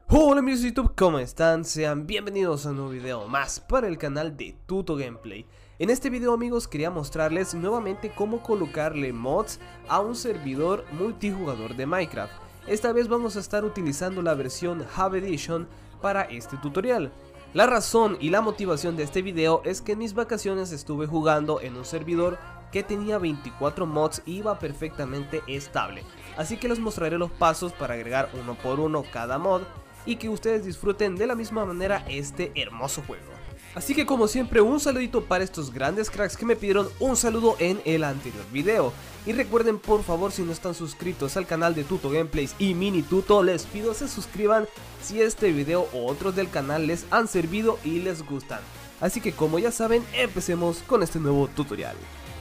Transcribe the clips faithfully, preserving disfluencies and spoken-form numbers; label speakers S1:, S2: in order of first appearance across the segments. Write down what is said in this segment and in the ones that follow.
S1: Hola amigos de YouTube, ¿cómo están? Sean bienvenidos a un nuevo video más para el canal de Tuto Gameplay. En este video amigos quería mostrarles nuevamente cómo colocarle mods a un servidor multijugador de Minecraft. Esta vez vamos a estar utilizando la versión Java Edition para este tutorial. La razón y la motivación de este video es que en mis vacaciones estuve jugando en un servidor que tenía veinticuatro mods y iba perfectamente estable. Así que les mostraré los pasos para agregar uno por uno cada mod y que ustedes disfruten de la misma manera este hermoso juego. Así que como siempre, un saludito para estos grandes cracks que me pidieron un saludo en el anterior video. Y recuerden por favor, si no están suscritos al canal de Tuto Gameplays y Mini Tuto, les pido se suscriban si este video o otros del canal les han servido y les gustan. Así que como ya saben, empecemos con este nuevo tutorial.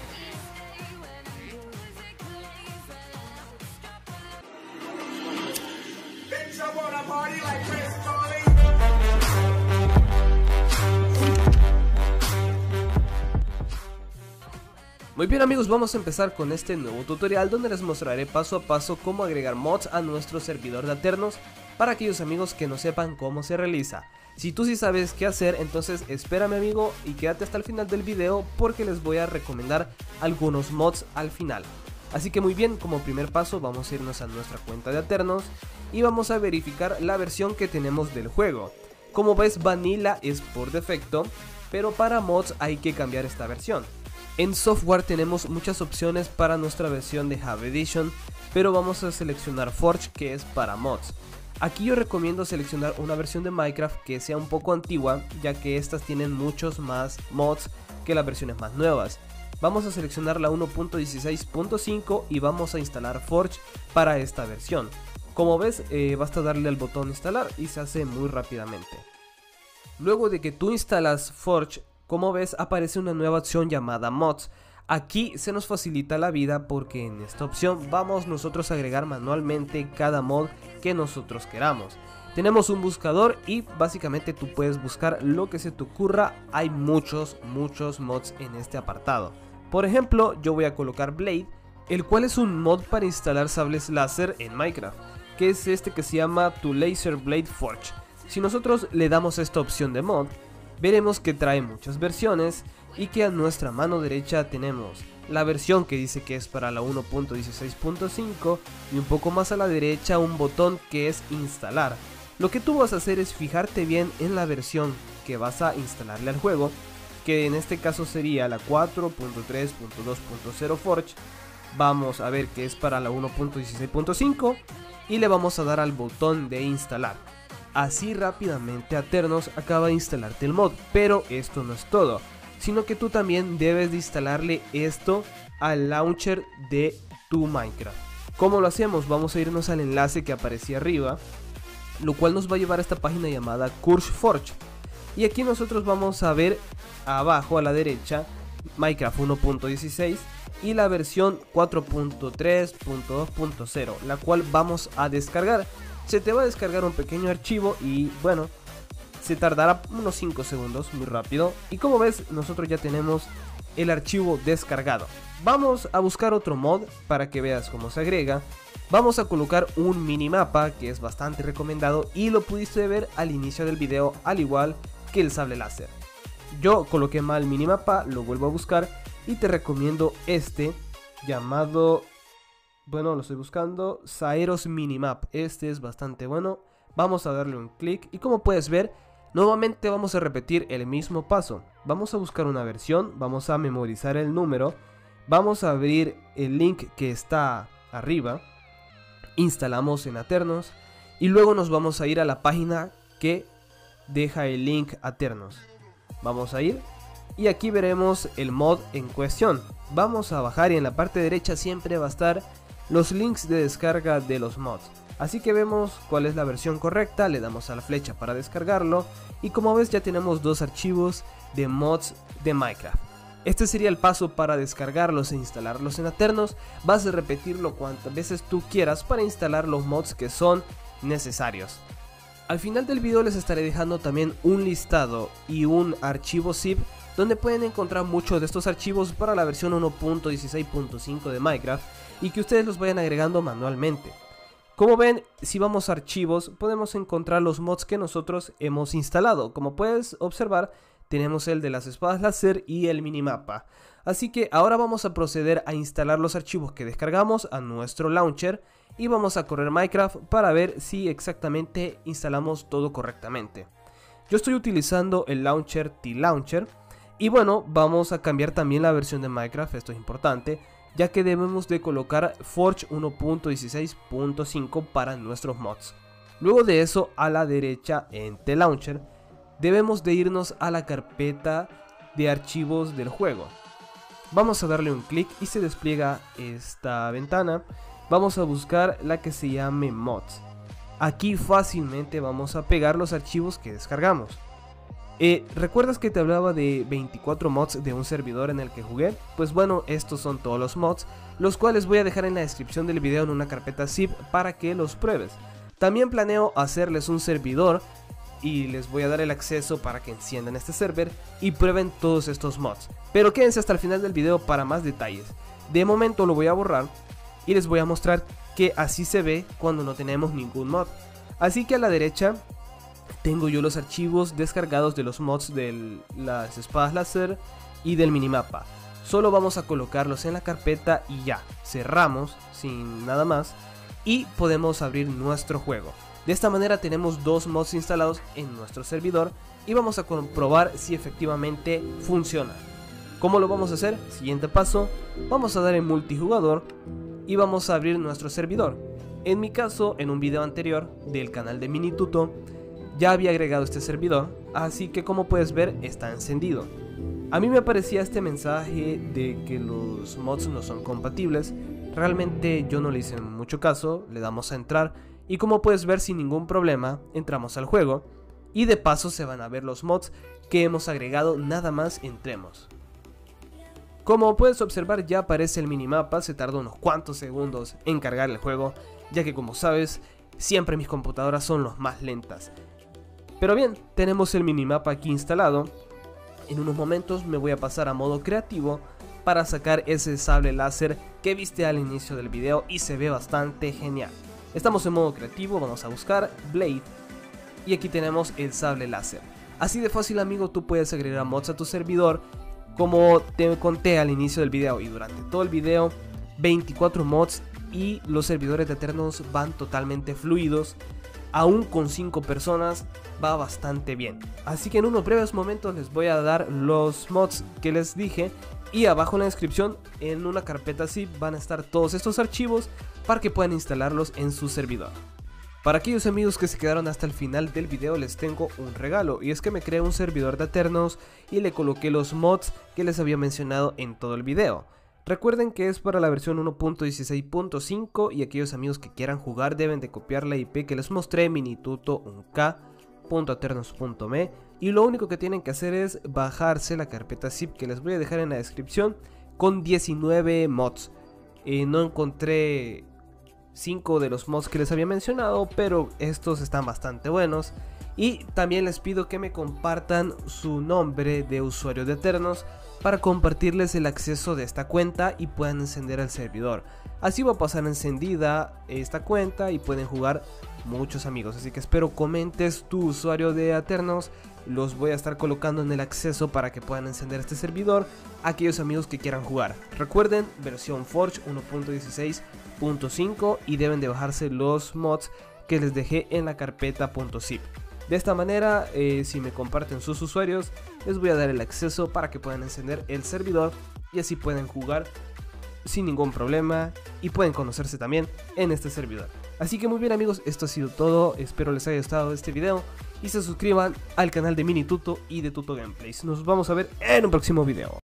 S1: Muy bien amigos, vamos a empezar con este nuevo tutorial donde les mostraré paso a paso cómo agregar mods a nuestro servidor de Aternos para aquellos amigos que no sepan cómo se realiza. Si tú sí sabes qué hacer, entonces espérame amigo y quédate hasta el final del video porque les voy a recomendar algunos mods al final. Así que muy bien, como primer paso vamos a irnos a nuestra cuenta de Aternos y vamos a verificar la versión que tenemos del juego. Como ves, Vanilla es por defecto, pero para mods hay que cambiar esta versión. En software tenemos muchas opciones para nuestra versión de Java Edition, pero vamos a seleccionar Forge, que es para mods. Aquí yo recomiendo seleccionar una versión de Minecraft que sea un poco antigua, ya que estas tienen muchos más mods que las versiones más nuevas. Vamos a seleccionar la uno punto dieciséis punto cinco y vamos a instalar Forge para esta versión. Como ves, eh, basta darle al botón instalar y se hace muy rápidamente. Luego de que tú instalas Forge, como ves aparece una nueva opción llamada mods. Aquí se nos facilita la vida porque en esta opción vamos nosotros a agregar manualmente cada mod que nosotros queramos. Tenemos un buscador y básicamente tú puedes buscar lo que se te ocurra. Hay muchos muchos mods en este apartado. Por ejemplo, yo voy a colocar Blade, el cual es un mod para instalar sables láser en Minecraft, que es este que se llama To Laser Blade Forge. Si nosotros le damos esta opción de mod, veremos que trae muchas versiones y que a nuestra mano derecha tenemos la versión que dice que es para la uno punto dieciséis punto cinco y un poco más a la derecha un botón que es instalar. Lo que tú vas a hacer es fijarte bien en la versión que vas a instalarle al juego, que en este caso sería la cuatro punto tres punto dos punto cero Forge. Vamos a ver que es para la uno punto dieciséis punto cinco y le vamos a dar al botón de instalar. Así rápidamente Aternos acaba de instalarte el mod, pero esto no es todo, sino que tú también debes de instalarle esto al launcher de tu Minecraft. ¿Cómo lo hacemos? Vamos a irnos al enlace que aparecía arriba, lo cual nos va a llevar a esta página llamada CurseForge. Y aquí nosotros vamos a ver abajo a la derecha Minecraft uno punto dieciséis y la versión cuatro punto tres punto dos punto cero, la cual vamos a descargar. Se te va a descargar un pequeño archivo y bueno, se tardará unos cinco segundos, muy rápido. Y como ves, nosotros ya tenemos el archivo descargado. Vamos a buscar otro mod para que veas cómo se agrega. Vamos a colocar un minimapa que es bastante recomendado y lo pudiste ver al inicio del video, al igual que el sable láser. Yo coloqué mal minimapa, lo vuelvo a buscar y te recomiendo este llamado... Bueno, lo estoy buscando, Saeros Minimap. Este es bastante bueno. Vamos a darle un clic y como puedes ver, nuevamente vamos a repetir el mismo paso. Vamos a buscar una versión, vamos a memorizar el número, vamos a abrir el link que está arriba, instalamos en Aternos y luego nos vamos a ir a la página que deja el link Aternos. Vamos a ir y aquí veremos el mod en cuestión. Vamos a bajar y en la parte derecha siempre va a estar los links de descarga de los mods. Así que vemos cuál es la versión correcta, le damos a la flecha para descargarlo y como ves ya tenemos dos archivos de mods de Minecraft. Este sería el paso para descargarlos e instalarlos en Aternos. Vas a repetirlo cuantas veces tú quieras para instalar los mods que son necesarios. Al final del video les estaré dejando también un listado y un archivo zip donde pueden encontrar muchos de estos archivos para la versión uno punto dieciséis punto cinco de Minecraft y que ustedes los vayan agregando manualmente. Como ven, si vamos a archivos, podemos encontrar los mods que nosotros hemos instalado. Como puedes observar, tenemos el de las espadas láser y el minimapa. Así que ahora vamos a proceder a instalar los archivos que descargamos a nuestro launcher y vamos a correr Minecraft para ver si exactamente instalamos todo correctamente. Yo estoy utilizando el launcher T-Launcher y bueno, vamos a cambiar también la versión de Minecraft, esto es importante, ya que debemos de colocar Forge uno punto dieciséis punto cinco para nuestros mods. Luego de eso, a la derecha en T-Launcher, debemos de irnos a la carpeta de archivos del juego. Vamos a darle un clic y se despliega esta ventana. Vamos a buscar la que se llame Mods. Aquí fácilmente vamos a pegar los archivos que descargamos. Eh, ¿Recuerdas que te hablaba de veinticuatro mods de un servidor en el que jugué? Pues bueno, estos son todos los mods, los cuales voy a dejar en la descripción del video en una carpeta zip para que los pruebes. También planeo hacerles un servidor y les voy a dar el acceso para que enciendan este server y prueben todos estos mods. Pero quédense hasta el final del video para más detalles. De momento lo voy a borrar y les voy a mostrar que así se ve cuando no tenemos ningún mod. Así que a la derecha tengo yo los archivos descargados de los mods de las espadas láser y del minimapa. Solo vamos a colocarlos en la carpeta y ya, cerramos sin nada más y podemos abrir nuestro juego. De esta manera tenemos dos mods instalados en nuestro servidor y vamos a comprobar si efectivamente funciona. ¿Cómo lo vamos a hacer? Siguiente paso, vamos a dar en multijugador y vamos a abrir nuestro servidor. En mi caso, en un video anterior del canal de Minituto, ya había agregado este servidor, así que como puedes ver está encendido. A mí me aparecía este mensaje de que los mods no son compatibles. Realmente yo no le hice mucho caso, le damos a entrar y como puedes ver sin ningún problema entramos al juego y de paso se van a ver los mods que hemos agregado nada más entremos. Como puedes observar ya aparece el minimapa, se tarda unos cuantos segundos en cargar el juego, ya que como sabes siempre mis computadoras son los más lentas. Pero bien, tenemos el minimapa aquí instalado. En unos momentos me voy a pasar a modo creativo para sacar ese sable láser que viste al inicio del video y se ve bastante genial. Estamos en modo creativo, vamos a buscar Blade y aquí tenemos el sable láser. Así de fácil amigo, tú puedes agregar mods a tu servidor. Como te conté al inicio del video y durante todo el video, veinticuatro mods y los servidores de Eternos van totalmente fluidos. Aún con cinco personas va bastante bien. Así que en unos breves momentos les voy a dar los mods que les dije. Y abajo en la descripción, en una carpeta zip, van a estar todos estos archivos para que puedan instalarlos en su servidor. Para aquellos amigos que se quedaron hasta el final del video les tengo un regalo. Y es que me creé un servidor de Eternos y le coloqué los mods que les había mencionado en todo el video. Recuerden que es para la versión uno punto dieciséis punto cinco y aquellos amigos que quieran jugar deben de copiar la I P que les mostré, minituto uno k punto eternos punto me, y lo único que tienen que hacer es bajarse la carpeta zip que les voy a dejar en la descripción con diecinueve mods. Eh, no encontré cinco de los mods que les había mencionado, pero estos están bastante buenos. Y también les pido que me compartan su nombre de usuario de Eternos para compartirles el acceso de esta cuenta y puedan encender el servidor. Así va a pasar encendida esta cuenta y pueden jugar muchos amigos. Así que espero comentes tu usuario de Eternos. Los voy a estar colocando en el acceso para que puedan encender este servidor a aquellos amigos que quieran jugar. Recuerden, versión Forge uno punto dieciséis punto cinco y deben de bajarse los mods que les dejé en la carpeta .zip. De esta manera, eh, si me comparten sus usuarios, les voy a dar el acceso para que puedan encender el servidor y así pueden jugar sin ningún problema y pueden conocerse también en este servidor. Así que muy bien amigos, esto ha sido todo, espero les haya gustado este video y se suscriban al canal de Minituto y de Tuto Gameplays. Nos vamos a ver en un próximo video.